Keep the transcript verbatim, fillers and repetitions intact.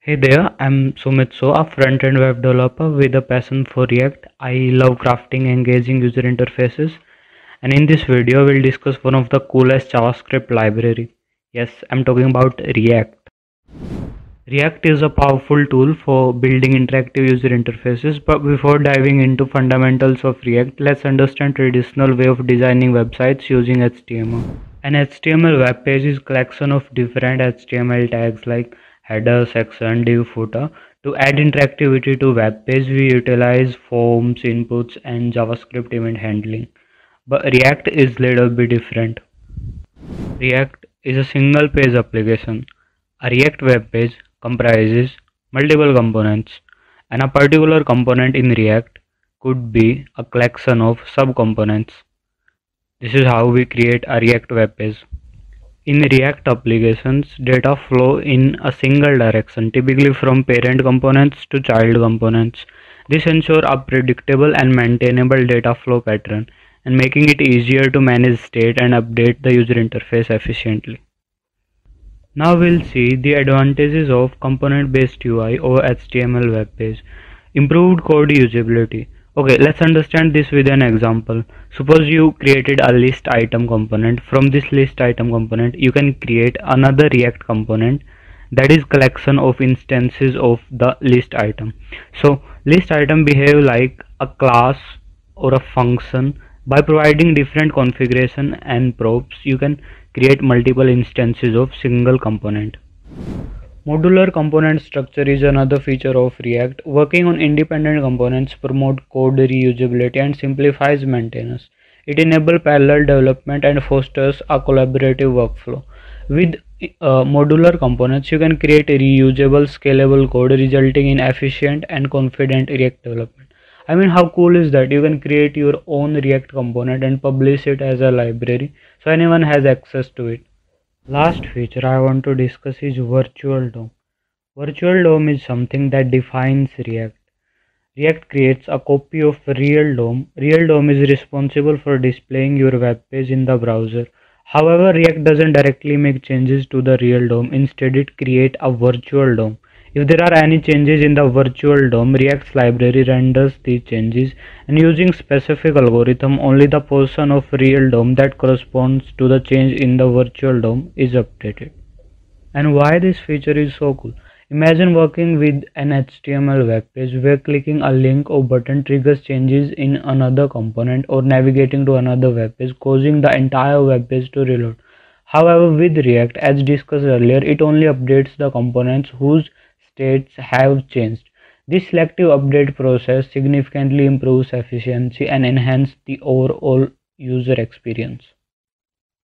Hey there, I'm Sumit So, a front-end web developer with a passion for React. I love crafting engaging user interfaces, and in this video we'll discuss one of the coolest JavaScript library. Yes, I'm talking about React. React is a powerful tool for building interactive user interfaces, but before diving into fundamentals of React, let's understand traditional way of designing websites using H T M L. An H T M L web page is a collection of different H T M L tags like header, section, div, footer. To add interactivity to web page, we utilize forms, inputs, and JavaScript event handling. But React is a little bit different. React is a single page application. A React web page comprises multiple components, and a particular component in React could be a collection of subcomponents. This is how we create a React web page. In React applications, data flow in a single direction, typically from parent components to child components. This ensures a predictable and maintainable data flow pattern and making it easier to manage state and update the user interface efficiently. Now we'll see the advantages of component-based U I over H T M L web page. Improved code usability. Okay, let's understand this with an example. Suppose you created a list item component. From this list item component, you can create another React component that is collection of instances of the list item. So list item behave like a class or a function. By providing different configuration and props, you can create multiple instances of single component. Modular component structure is another feature of React. Working on independent components promote code reusability and simplifies maintenance. It enables parallel development and fosters a collaborative workflow. With uh, modular components, you can create reusable, scalable code resulting in efficient and confident React development. I mean, how cool is that? You can create your own React component and publish it as a library so anyone has access to it. Last feature I want to discuss is virtual D O M. Virtual D O M is something that defines React. React creates a copy of real D O M. Real D O M is responsible for displaying your web page in the browser. However, React doesn't directly make changes to the real D O M. Instead, it creates a virtual D O M. If there are any changes in the virtual D O M, React's library renders these changes, and using specific algorithm, only the portion of real D O M that corresponds to the change in the virtual D O M is updated. And why this feature is so cool? Imagine working with an H T M L web page where clicking a link or button triggers changes in another component, or navigating to another web page causing the entire web page to reload. However, with React, as discussed earlier, it only updates the components whose states have changed. This selective update process significantly improves efficiency and enhances the overall user experience.